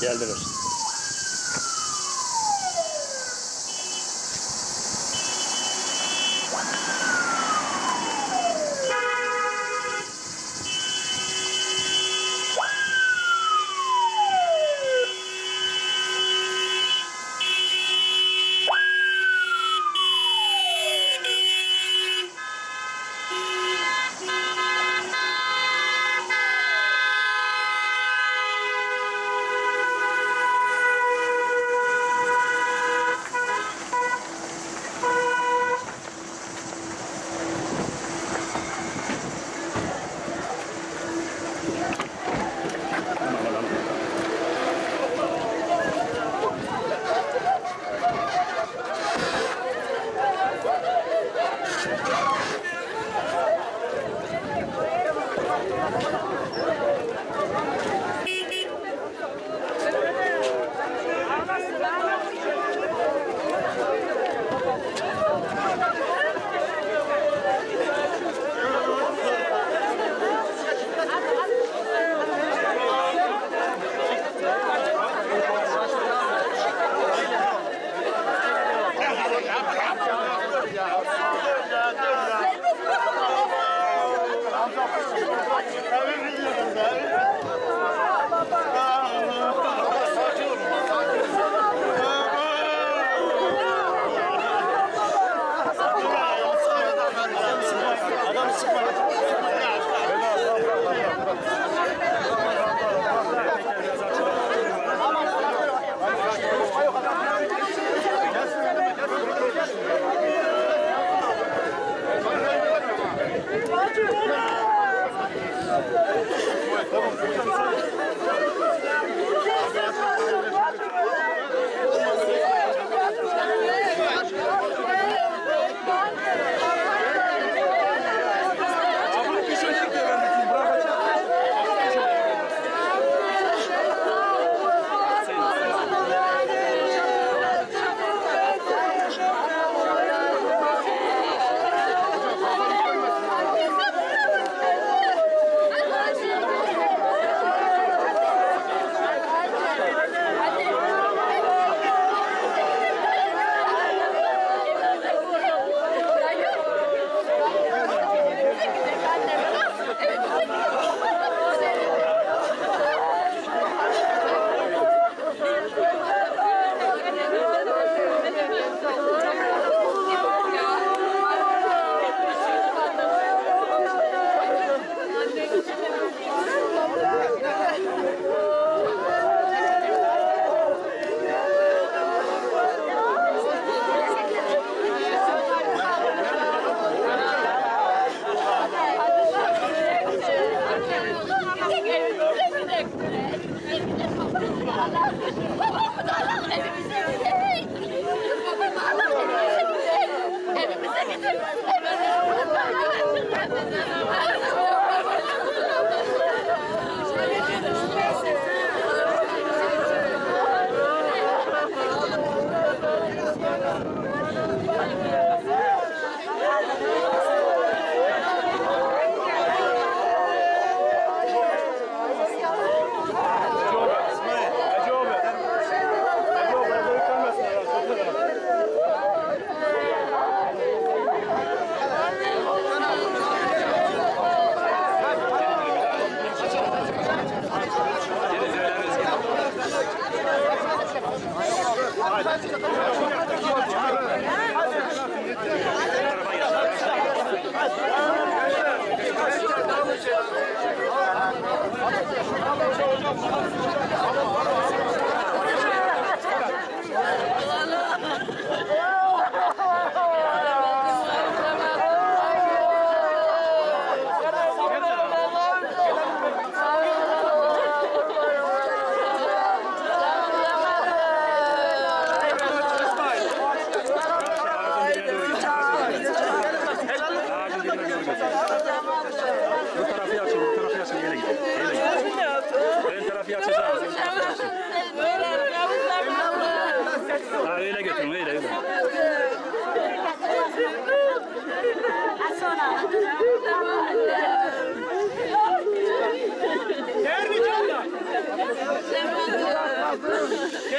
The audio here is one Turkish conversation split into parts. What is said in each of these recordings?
Geldiler.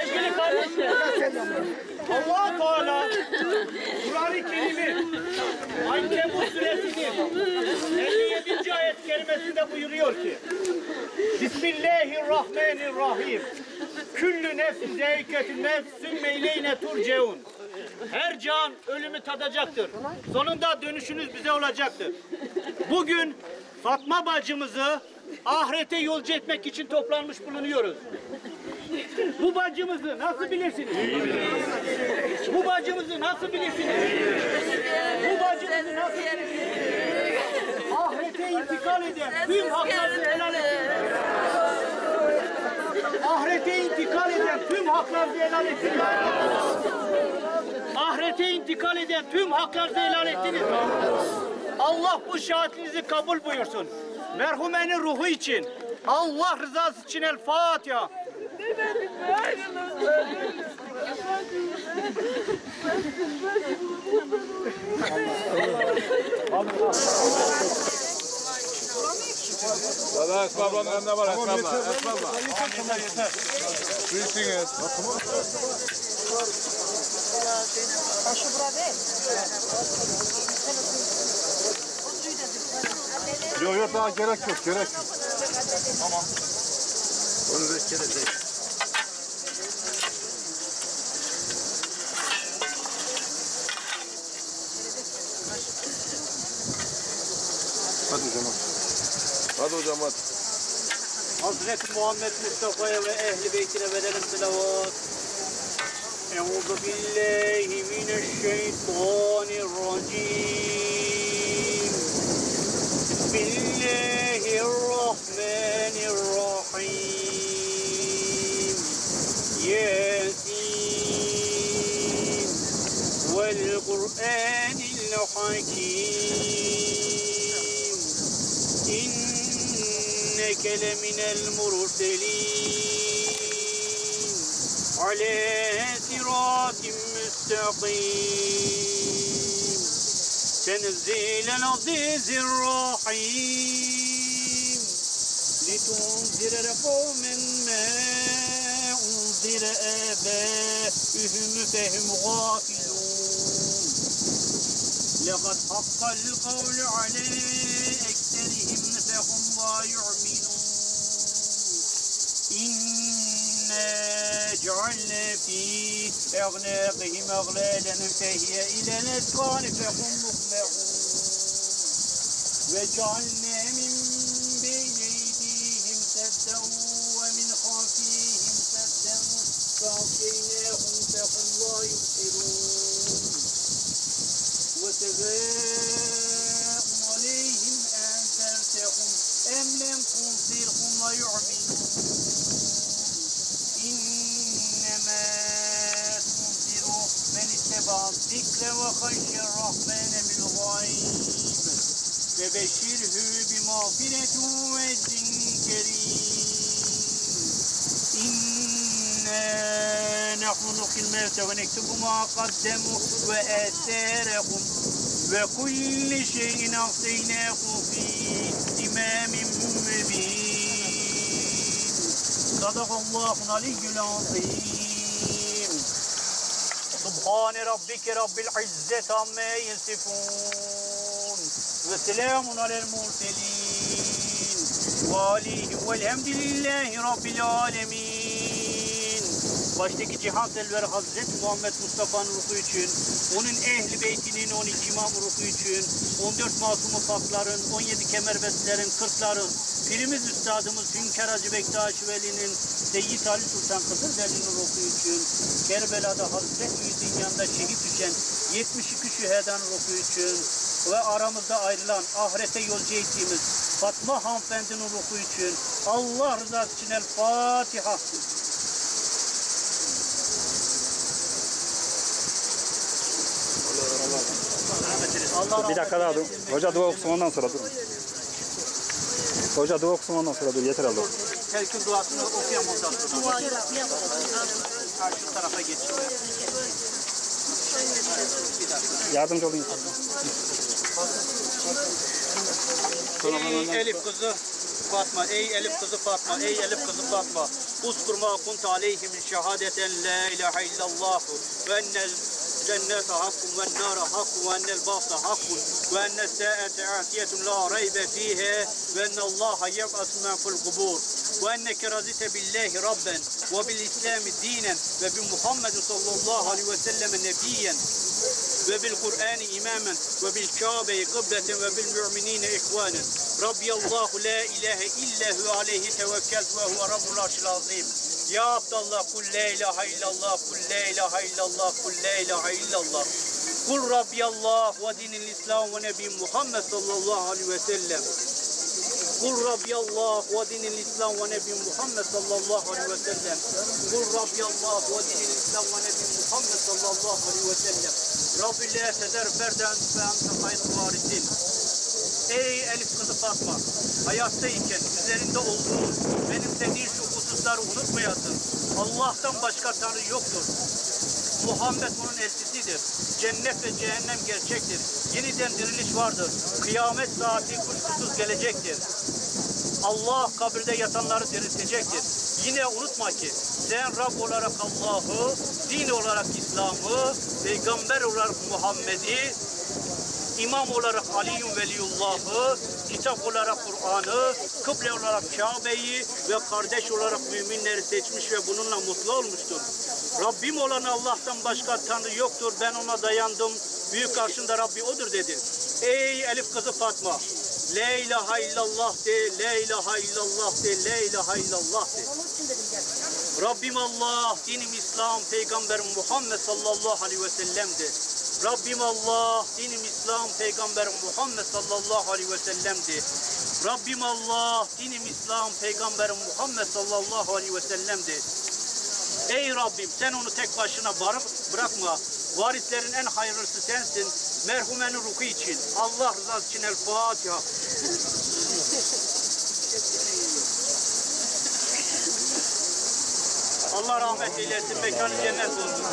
Sevgili kardeşler, Allah-u Teala Kur'an-ı Kerim'i Ankebut suresinin 57. ayet kerimesinde buyuruyor ki Bismillahirrahmanirrahim. Küllü nefsin zâiketün mevt sümme ileyne turceun. Her can ölümü tadacaktır. Sonunda dönüşünüz bize olacaktır. Bugün Fatma bacımızı ahirete yolcu etmek için toplanmış bulunuyoruz. Bu bacımızı nasıl bilirsiniz? Bu bacımızı nasıl bilirsiniz? Bu bacımızı nasıl bilirsiniz? Ahirete intikal eden tüm haklarını helal edin. Ahirete intikal eden tüm haklarını helal ettiniz. Ahirete intikal eden tüm haklarını helal ettiniz. Allah bu şahitliğinizi kabul buyursun. Merhumenin ruhu için, Allah rızası için El Fatiha. Valla Esma ablanın önünde var Esma abla. Esma abla. Yeter. Su içiniz. Şu burada. Yok daha gerek yok. Tamam. Onu da gerek. Hadi hocam hadi. Hazreti Muhammed Mustafa'ya ve ehli beytine verelim selavat. Euzu billahi mineşşeytanirracim. Bismillahirrahmanirrahim. Yasin vel Kur'anil hakim. İnneke leminel murselin ala siratin müstakim tenzilen azizir rahim litunzire kavmen ma unzire âbâ'uhum fehum gâfilûn لقد حق القول على أكثرهم فهم لا يؤمنون إنا جعلنا في أعناقهم أغلالا فهي إلى الأذقان فهم مقمحون وجعلنا من بين أيديهم سدا ومن خلفهم سدا فأغشيناهم فهم لا يبصرون وسواء عليهم أنذرتهم أم لم تنذرهم لا يؤمنون إنما تنذر من اتبع الذكر وخشي الرحمن بالغيب فبشره بمغفرة وأجر كريم إنا نحن نحيي الموتى ونكتب ما قدموا وآثارهم وكل شيء أحصيناه في إمام مبين صدق الله العلي العظيم سبحان ربك رب العزة عما يصفون وسلام على المرسلين وآله والحمد لله رب العالمين. Baştaki cihan selver Hazreti Muhammed Mustafa'nın ruhu için, onun ehli beytinin 12 imam ruhu için, 14 masum pakların, 17 kemerbestlerin, 40'ların, pirimiz üstadımız Hünkar Hacı Bektaş Veli'nin, Seyyid Ali Sultan Kızılderili'nin ruhu için, Kerbela'da Hazreti Yüz'ün yanında şehit düşen 72 şühedanın ruhu için ve aramızda ayrılan ahirete yolcu ettiğimiz Fatma hanımefendinin ruhu için, Allah rızası için El Fatiha. Bir dakika daha dur. Hoca dua okusun ondan sonra dur. Hoca dua okusun ondan sonra dur. Yeter aldı. Herkül duasını okuyalım ondan sonra. Şu tarafa geçin. Yardımcı olun. Ey Elif kızı Fatma, ey Elif kızı Fatma, ey Elif kızı Fatma. اذكر ما كنت عليه من شهادة لا إله إلا الله وأن الجنة حق والنار حق وأن البعث حق وأن الساعة آتية لا ريب فيها وأن الله يبعث من في القبور وأنك رضيت بالله ربا وبالإسلام دينا وبمحمد صلى الله عليه وسلم نبيا وبالقرآن إماما وبالكعبة قبلة وبالمؤمنين إخوانا ربي الله لا إله إلا هو عليه توكلت وهو رب العرش العظيم يا عبد الله قل لا إله إلا الله قل لا إله إلا الله قل لا إله إلا الله قل ربي الله ودين الإسلام ونبي محمد صلى الله عليه وسلم قل ربي الله ودين الإسلام ونبي محمد صلى الله عليه وسلم قل ربي الله ودين الإسلام ونبي محمد صلى الله عليه وسلم Rabbi la teder ferden ve ente hayrul varisin. Ey Elif kızı Fatma, hayattayken üzerinde olduğun benimsediğin şu hususları unutmayasın. Allah'tan başka Tanrı yoktur. Muhammed onun elçisidir. Cennet ve cehennem gerçektir. Yeniden diriliş vardır. Kıyamet saati kuşkusuz gelecektir. Allah kabirde yatanları diriltecektir. Yine unutma ki sen Rab olarak Allah'ı, din olarak İslam'ı, peygamber olarak Muhammed'i, imam olarak Ali'yun Veliyullah'ı, kitap olarak Kur'an'ı, kıble olarak Kabe'yi ve kardeş olarak müminleri seçmiş ve bununla mutlu olmuştur. Rabbim olan Allah'tan başka Tanrı yoktur. Ben ona dayandım. Büyük karşında Rabbi odur dedi. Ey Elif kızı Fatma, la ilahe illallah de, la ilahe illallah de, la ilahe illallah de. Rabbim Allah, dinim İslam, Peygamberim Muhammed sallallahu aleyhi ve sellem'di. Rabbim Allah, dinim İslam, Peygamberim Muhammed sallallahu aleyhi ve sellem'di. Rabbim Allah, dinim İslam, Peygamberim Muhammed sallallahu aleyhi ve sellem'di. Ey Rabbim sen onu tek başına bırakma. Varislerin en hayırlısı sensin. Merhumenin ruhu için, Allah rızası için El Fatiha. Allah rahmet eylesin, mekanı cennet olsun.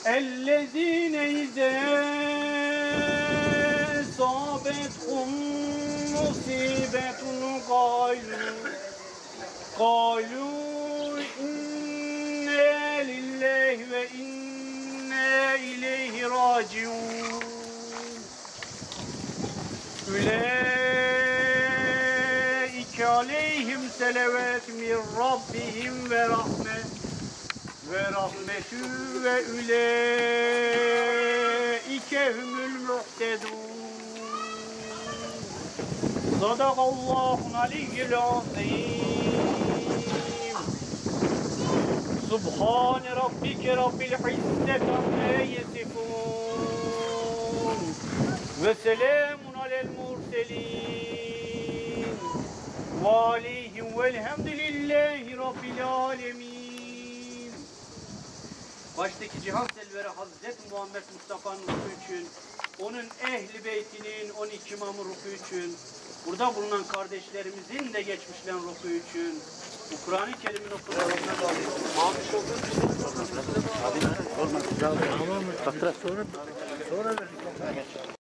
اَلَّذ۪ينَ اِذَا صَابَتْهُمْ مُصِيبَةٌ قَالُوا اِنَّا لِلّٰهِ وَاِنَّا اِلَيْهِ رَاجِعُونَ Ülaike aleyhim selavat min rabbihim ve rahmetü ve ülaike humul muhtedun. Sadakallahul aliyyul azim. Subhane rabbike rabbil izzeti amma yasifun. Ve selamun alel murselin. Ve aleyhim velhamdülillahi rabbil alemin. Baştaki cihan selveri Hazreti Muhammed Mustafa'nın ruhu için, onun ehli beytinin 12 imamı ruhu için, burada bulunan kardeşlerimizin de geçmişlerin ruhu için, bu Kur'an-ı Kerim'in okuduğu Sonra